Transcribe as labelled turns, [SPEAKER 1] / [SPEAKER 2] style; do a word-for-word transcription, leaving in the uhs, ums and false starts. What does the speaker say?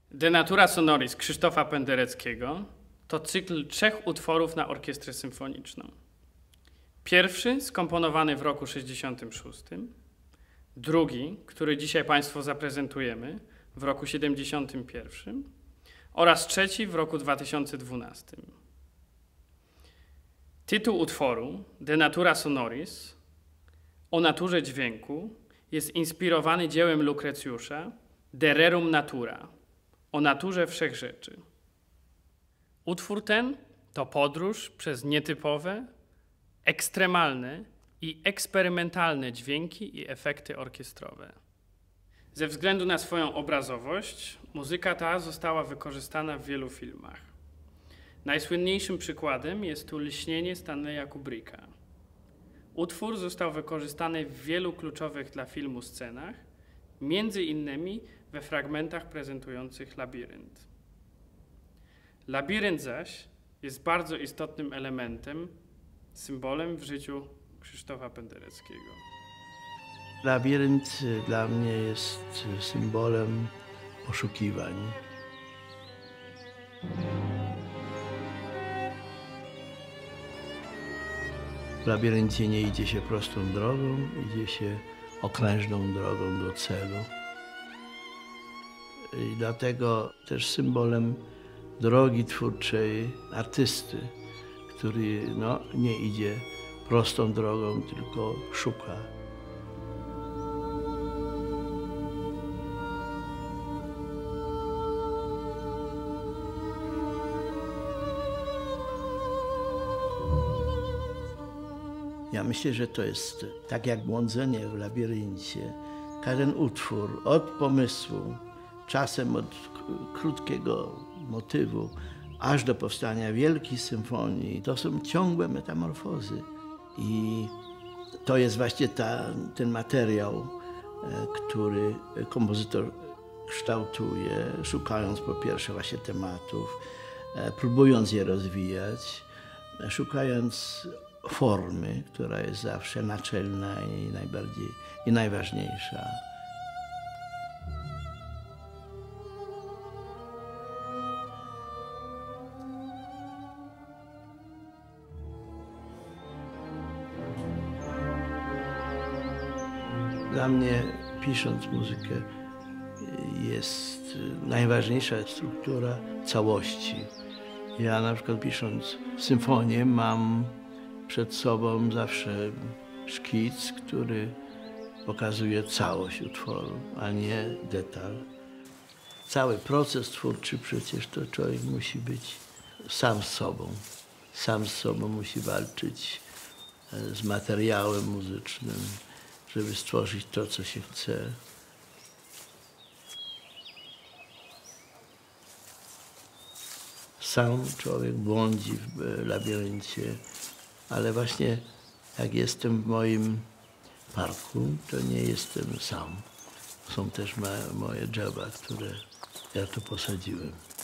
[SPEAKER 1] De Natura Sonoris Krzysztofa Pendereckiego to cykl trzech utworów na orkiestrę symfoniczną. Pierwszy skomponowany w roku sześćdziesiątym szóstym, drugi, który dzisiaj Państwu zaprezentujemy, w roku siedemdziesiątym pierwszym oraz trzeci w roku dwa tysiące dwunastym. Tytuł utworu De Natura Sonoris o naturze dźwięku jest inspirowany dziełem Lukrecjusza De Rerum Natura o naturze wszechrzeczy. Utwór ten to podróż przez nietypowe, ekstremalne i eksperymentalne dźwięki i efekty orkiestrowe. Ze względu na swoją obrazowość muzyka ta została wykorzystana w wielu filmach. Najsłynniejszym przykładem jest tu Lśnienie Stanleya Kubricka. Utwór został wykorzystany w wielu kluczowych dla filmu scenach, między innymi we fragmentach prezentujących Labirynt. Labirynt zaś jest bardzo istotnym elementem, symbolem w życiu Krzysztofa Pendereckiego.
[SPEAKER 2] Labirynt dla mnie jest symbolem poszukiwań. W labiryncie nie idzie się prostą drogą, idzie się okrężną drogą do celu. I dlatego też symbolem drogi twórczej artysty, który no, nie idzie prostą drogą, tylko szuka. Ja myślę, że to jest tak jak błądzenie w labiryncie. Każdy utwór od pomysłu, czasem od krótkiego motywu, aż do powstania wielkiej symfonii, to są ciągłe metamorfozy. I to jest właśnie ta, ten materiał, który kompozytor kształtuje, szukając po pierwsze właśnie tematów, próbując je rozwijać, szukając formy, która jest zawsze naczelna i najbardziej i najważniejsza. Dla mnie, pisząc muzykę, jest najważniejsza struktura całości. Ja na przykład pisząc symfonię mam przed sobą zawsze szkic, który pokazuje całość utworu, a nie detal. Cały proces twórczy przecież to człowiek musi być sam z sobą. Sam z sobą musi walczyć z materiałem muzycznym, żeby stworzyć to, co się chce. Sam człowiek błądzi w labiryncie, ale właśnie jak jestem w moim parku, to nie jestem sam. Są też moje drzewa, które ja tu posadziłem.